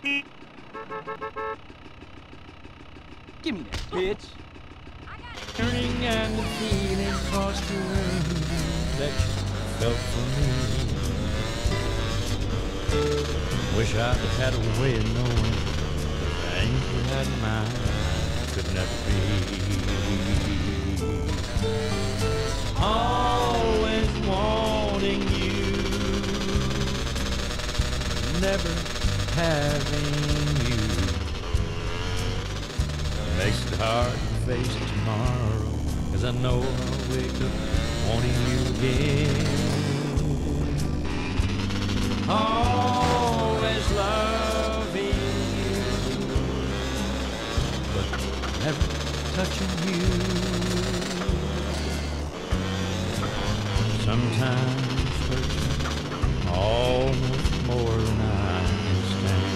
Give me that, bitch. Turning and the feeling across the room that you felt for me. Wish I'd had a way of knowing the things we had in mind could never be. Always wanting you, never having you makes it hard to face tomorrow, 'cause I know I'll wake up wanting you again. Always loving you, but never touching you. Sometimes hurts almost more than I understand.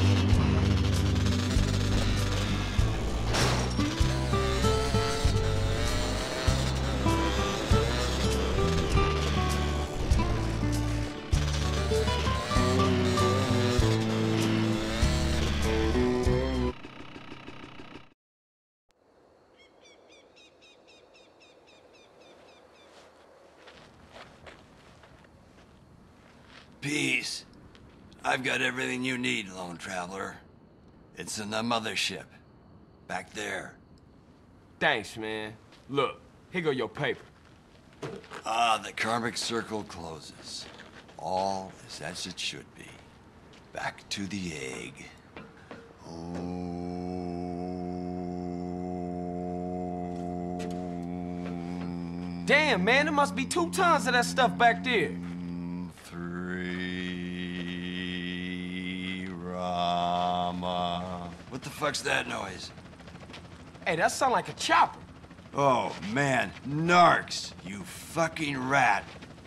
Peace. I've got everything you need, lone traveler. It's in the mothership. Back there. Thanks, man. Look, here go your paper. Ah, the karmic circle closes. All is as it should be. Back to the egg. Damn, man, there must be 2 tons of that stuff back there. 3 Rama. What the fuck's that noise? Hey, that sound like a chopper. Oh, man. Narcs, you fucking rat.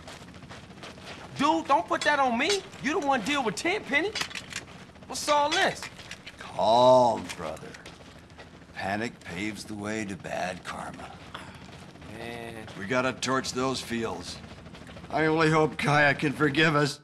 Dude, don't put that on me. You the one deal with Tenpenny. What's all this? Calm, brother. Panic paves the way to bad karma. Man. We gotta torch those fields. I only hope Kaya can forgive us.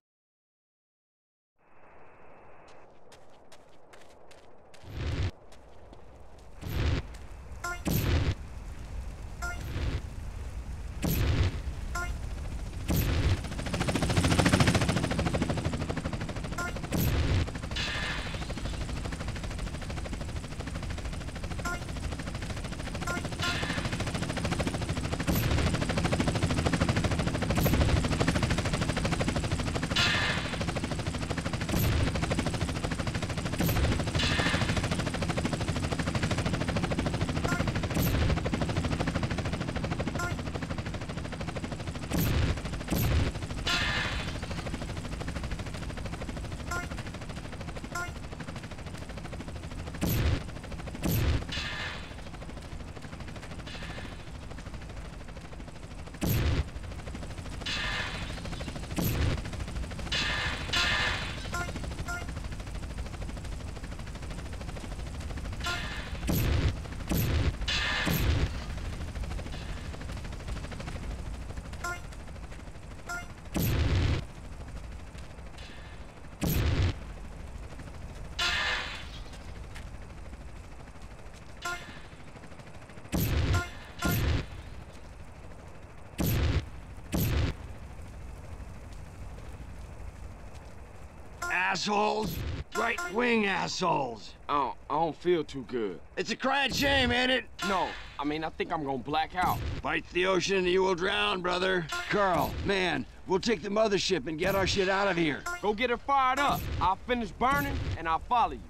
Assholes! Right-wing assholes! I don't feel too good. It's a crying shame, ain't it? No, I mean, I think I'm gonna black out. Fight the ocean and you will drown, brother. Carl, man, we'll take the mothership and get our shit out of here. Go get her fired up. I'll finish burning, and I'll follow you.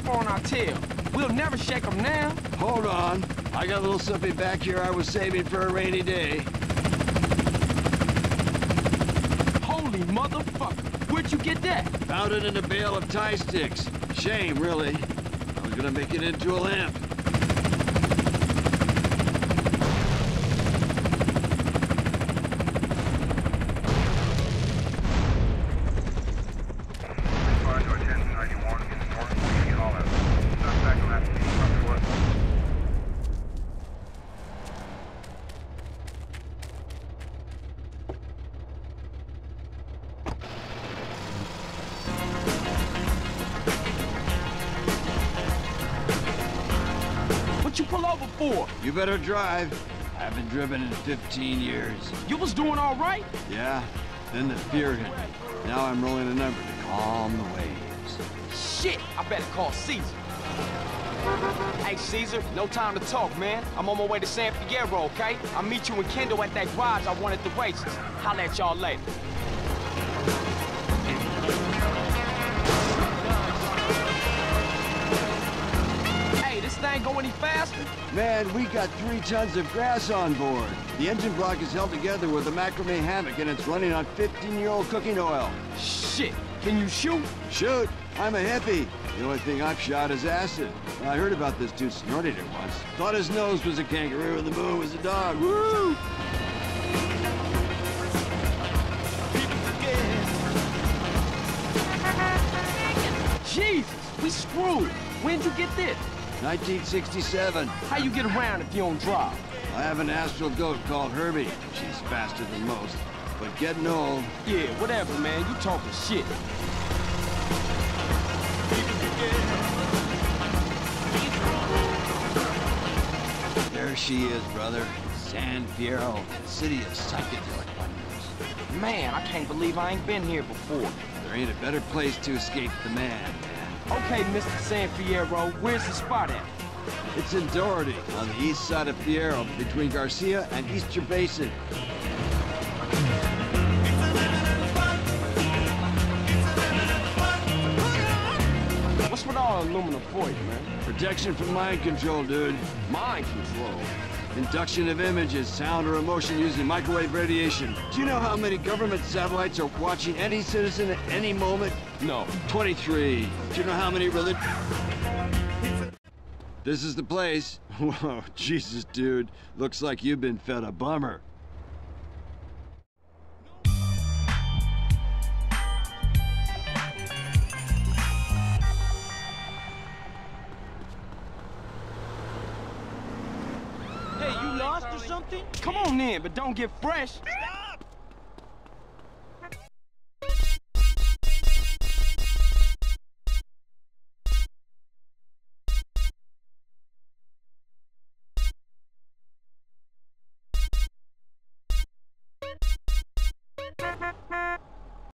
tougher on our tail. We'll never shake them now. Hold on. I got a little something back here I was saving for a rainy day. Holy motherfucker. Where'd you get that? Found it in a bale of tie sticks. Shame, really. I was gonna make it into a lamp. What you pull over for? You better drive. I haven't driven in 15 years. You was doing all right? Yeah, then the fear hit me. Now I'm rolling a number to calm the waves. Shit, I better call Caesar. Hey, Caesar, no time to talk, man. I'm on my way to San Fierro, okay? I'll meet you and Kendall at that garage I won at the races. Holla at y'all later. Hey, this thing go any faster? Man, we got 3 tons of grass on board. The engine block is held together with a macrame hammock and it's running on 15-year-old cooking oil. Shit, can you shoot? Shoot, I'm a hippie. The only thing I've shot is acid. I heard about this dude snorting it once. Thought his nose was a kangaroo and the moon was a dog. Woo! Jesus, we screwed. When'd you get this? 1967. How you get around if you don't drive? I have an astral goat called Herbie. She's faster than most, but getting old. Yeah, whatever, man. You talking shit. There she is, brother. San Fierro, city of psychedelic wonders. Man, I can't believe I ain't been here before. There ain't a better place to escape the man. Okay, Mr. San Fierro, where's the spot at? It's in Doherty, on the east side of Fierro, between Garcia and Easter Basin. What's with all aluminum foil, man? Protection from mind control, dude. Mind control. Induction of images, sound, or emotion using microwave radiation. Do you know how many government satellites are watching any citizen at any moment? No. 23. Do you know how many religion... This is the place. Whoa, Jesus, dude. Looks like you've been fed a bummer. Hey, you lost or something? Come on in, but don't get fresh.